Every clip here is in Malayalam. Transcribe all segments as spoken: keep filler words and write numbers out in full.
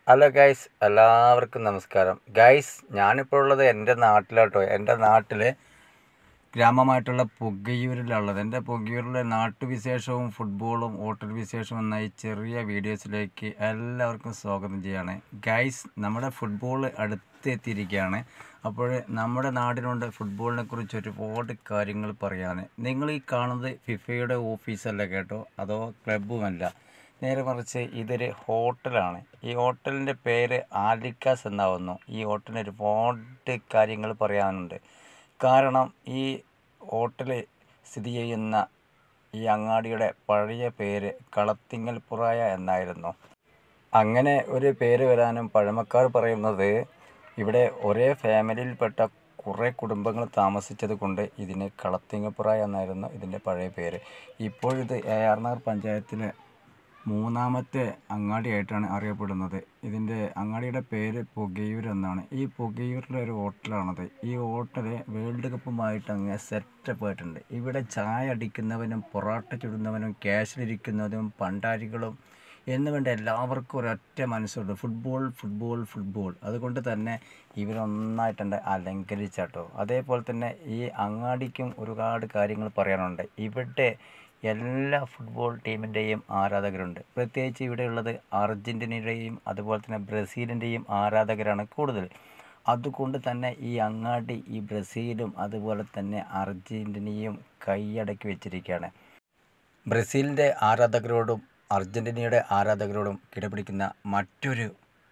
ഹലോ ഗൈസ്, എല്ലാവർക്കും നമസ്കാരം. ഗൈസ്, ഞാനിപ്പോൾ ഉള്ളത് എൻ്റെ നാട്ടിലാട്ടോ. എൻ്റെ നാട്ടിൽ ഗ്രാമമായിട്ടുള്ള പുകയൂരിലുള്ളത്. എൻ്റെ പുകയൂരിലെ നാട്ടുവിശേഷവും ഫുട്ബോളും ഹോട്ടൽ വിശേഷവും എന്ന ഈ ചെറിയ വീഡിയോസിലേക്ക് എല്ലാവർക്കും സ്വാഗതം ചെയ്യാണ്. ഗൈസ്, നമ്മുടെ ഫുട്ബോൾ അടുത്തെത്തിയിരിക്കുകയാണ്. അപ്പോൾ നമ്മുടെ നാടിനുണ്ട് ഫുട്ബോളിനെ കുറിച്ച് ഒരുപാട് കാര്യങ്ങൾ പറയാൻ. നിങ്ങൾ ഈ കാണുന്നത് ഫിഫയുടെ ഓഫീസല്ല കേട്ടോ, അതോ ക്ലബ്ബുമല്ല. നേരെ മറിച്ച് ഇതൊരു ഹോട്ടലാണ്. ഈ ഹോട്ടലിൻ്റെ പേര് ആലിക്കാസ് എന്നാവുന്നു. ഈ ഹോട്ടലിന് ഒരുപാട് കാര്യങ്ങൾ പറയാനുണ്ട്. കാരണം ഈ ഹോട്ടൽ സ്ഥിതി ചെയ്യുന്ന ഈ അങ്ങാടിയുടെ പഴയ പേര് കളത്തിങ്ങൽ പുറായ എന്നായിരുന്നു. അങ്ങനെ ഒരു പേര് വരാനും പഴമക്കാർ പറയുന്നത് ഇവിടെ ഒരേ ഫാമിലിയിൽപ്പെട്ട കുറേ കുടുംബങ്ങൾ താമസിച്ചത് കൊണ്ട് ഇതിന് കളത്തിങ്ങൽപുറായ എന്നായിരുന്നു ഇതിൻ്റെ പഴയ പേര്. ഇപ്പോഴിത് എ ആർ നഗർ പഞ്ചായത്തിലെ മൂന്നാമത്തെ അങ്ങാടിയായിട്ടാണ് അറിയപ്പെടുന്നത്. ഇതിൻ്റെ അങ്ങാടിയുടെ പേര് പുകയൂർ എന്നാണ്. ഈ പുകയൂരിലെ ഒരു ഹോട്ടലാണത്. ഈ ഹോട്ടൽ വേൾഡ് കപ്പുമായിട്ട് അങ്ങ് സെറ്റപ്പ് ആയിട്ടുണ്ട്. ഇവിടെ ചായ അടിക്കുന്നവനും പൊറോട്ട ചുടുന്നവനും ക്യാഷിലിരിക്കുന്നവനും പണ്ടാരികളും എന്ന് വേണ്ട എല്ലാവർക്കും ഒരൊറ്റ മനസ്സുണ്ട്, ഫുട്ബോൾ ഫുട്ബോൾ ഫുട്ബോൾ. അതുകൊണ്ട് തന്നെ ഇവരൊന്നായിട്ടുണ്ട് അലങ്കരിച്ചാട്ടോ. അതേപോലെ തന്നെ ഈ അങ്ങാടിക്കും ഒരുപാട് കാര്യങ്ങൾ പറയാനുണ്ട്. ഇവിടെ എല്ലാ ഫുട്ബോൾ ടീമിൻ്റെയും ആരാധകരുണ്ട്. പ്രത്യേകിച്ച് ഇവിടെയുള്ളത് അർജൻറ്റീനയുടെയും അതുപോലെ തന്നെ ബ്രസീലിൻ്റെയും ആരാധകരാണ് കൂടുതൽ. അതുകൊണ്ട് തന്നെ ഈ അങ്ങാടി ഈ ബ്രസീലും അതുപോലെ തന്നെ അർജൻറ്റീനയും കൈയടക്കി വെച്ചിരിക്കുകയാണ്. ബ്രസീലിൻ്റെ ആരാധകരോടും അർജൻറ്റീനയുടെ ആരാധകരോടും കിടപിടിക്കുന്ന മറ്റൊരു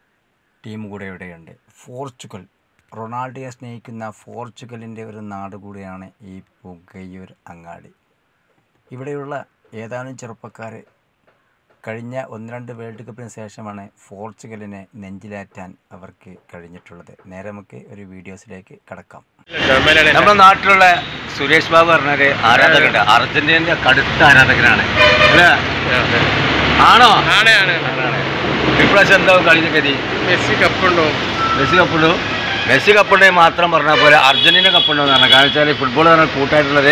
ടീം കൂടെ ഇവിടെയുണ്ട്, പോർച്ചുഗൽ. റൊണാൾഡോയെ സ്നേഹിക്കുന്ന പോർച്ചുഗലിൻ്റെ ഒരു നാട് കൂടിയാണ് ഈ പുകയൂർ അങ്ങാടി. ഇവിടെയുള്ള ഏതാനും ചെറുപ്പക്കാർ കഴിഞ്ഞ ഒന്ന് രണ്ട് വേൾഡ് കപ്പിന് ശേഷമാണ് പോർച്ചുഗലിനെ നെഞ്ചിലേറ്റാൻ അവർക്ക് കഴിഞ്ഞിട്ടുള്ളത്. നേരെ നമുക്ക് ഒരു വീഡിയോസിലേക്ക് കടക്കാം. നമ്മുടെ നാട്ടിലുള്ള സുരേഷ് ബാബു പറഞ്ഞൊരു ആരാധകരുണ്ട്, അർജന്റീനയുടെ കടുത്ത ആരാധകനാണ്. ആണോ? ഇപ്രാവശ്യം എന്താവും കളിയുടെ ഗതി? മെസ്സി കപ്പുണ്ടോ? മെസ്സി കപ്പുണ്ടോ? മെസ്സി കപ്പുണ്ടെങ്കിൽ മാത്രം പറഞ്ഞാൽ പോലെ അർജന്റീന കപ്പുണ്ടോ എന്നാണ്. കാരണം വെച്ചാൽ ഫുട്ബോൾ പറഞ്ഞാൽ കൂട്ടായിട്ടുള്ളത്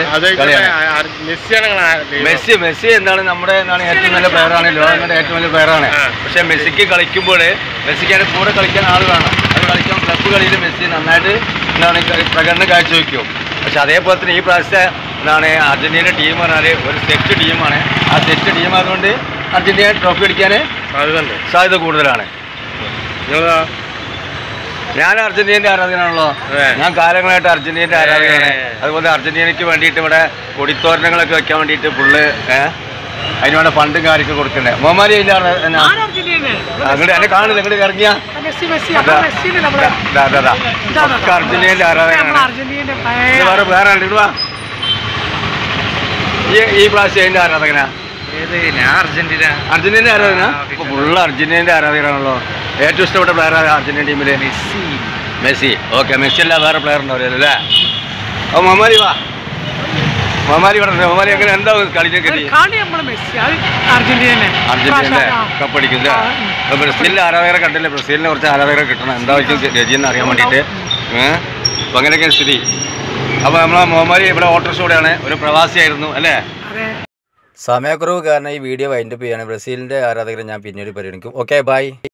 മെസ്സി മെസ്സി എന്താണ് നമ്മുടെ എന്താണ് ഏറ്റവും നല്ല പ്ലെയറാണ്, ലോകങ്ങളുടെ ഏറ്റവും വലിയ പ്ലെയറാണ്. പക്ഷെ മെസ്സിക്ക് കളിക്കുമ്പോൾ മെസ്സിക്ക് അതിന് കൂടെ കളിക്കാൻ ആൾ വേണം. അത് കളിക്കാൻ ക്ലബ്ബ് കളിയിൽ മെസ്സി നന്നായിട്ട് എന്താണ് പ്രകടനം കാഴ്ചവെക്കും. പക്ഷെ അതേപോലെ തന്നെ ഈ പ്രാവശ്യത്തെ എന്താണ് അർജന്റീന ടീം പറഞ്ഞാൽ ഒരു സെറ്റ് ടീമാണ്. ആ സെറ്റ് ടീം ആയതുകൊണ്ട് അർജന്റീന ട്രോഫി അടിക്കാൻ സാധ്യത കൂടുതലാണ്. ഞാൻ അർജന്റീനയുടെ ആരാധകനാണല്ലോ. ഞാൻ കാലങ്ങളായിട്ട് അർജന്റീനയുടെ ആരാധകനാണ്. അതുപോലെ അർജന്റീനയ്ക്ക് വേണ്ടിയിട്ട് ഇവിടെ കൊടിത്തോരണങ്ങളൊക്കെ വെക്കാൻ വേണ്ടിയിട്ട് ഫുള്ള് അതിന് വേണ്ട ഫണ്ടും കാര്യമൊക്കെ കൊടുക്കണ്ടേ. മോമാലി അങ്ങോട്ട് എന്നെ കാണുന്നത് നിങ്ങളുടെ ഇറങ്ങിയ അർജന്റീനയുടെ ആരാധകനാണ്. വേറെ വേറെ ഇടുവാ ഈ ഈ പ്രാവശ്യം അതിന്റെ ആരാധകനാ? അർജന്റീന അർജന്റീന ആരാധന ഫുള്ള് അർജന്റീനയുടെ ആരാധകരാണല്ലോ. ഏറ്റവും ഇഷ്ടപ്പെട്ട പ്ലെയർ അർജന്റീന ടീമില്? മെസ്സി. മെസ്സി. ഓക്കെ, മെസ്സി അല്ല വേറെ പ്ലെയർ ഉണ്ടാവില്ല അല്ലേ? ഓ മൊമാലി വാ, മൊമാലി ഇവിടെ മൊമാലി എങ്ങനെ എന്താ കളിച്ചൊക്കെ? അർജന്റീന കപ്പടിക്കും. ബ്രസീലിന്റെ ആരാധകരെ കണ്ടില്ലേ? ബ്രസീലിനെ കുറച്ച് ആരാധകരെ കിട്ടണം, എന്തായിരിക്കും രചിയെന്ന് അറിയാൻ വേണ്ടിയിട്ട്. ഏഹ് അപ്പം അങ്ങനെയൊക്കെയാണ് സ്ഥിതി. അപ്പോൾ നമ്മളെ മൊമാലി ഇവിടെ ഓട്ടോറിക്ഷയോടെയാണ്, ഒരു പ്രവാസിയായിരുന്നു അല്ലേ? സമയക്കുറവ് കാരണം ഈ വീഡിയോ വൈൻഡപ്പ് ചെയ്യാണ്. ബ്രസീലിൻ്റെ ആരാധകരെ ഞാൻ പിന്നീട് പരിഗണിക്കും. Okay, by.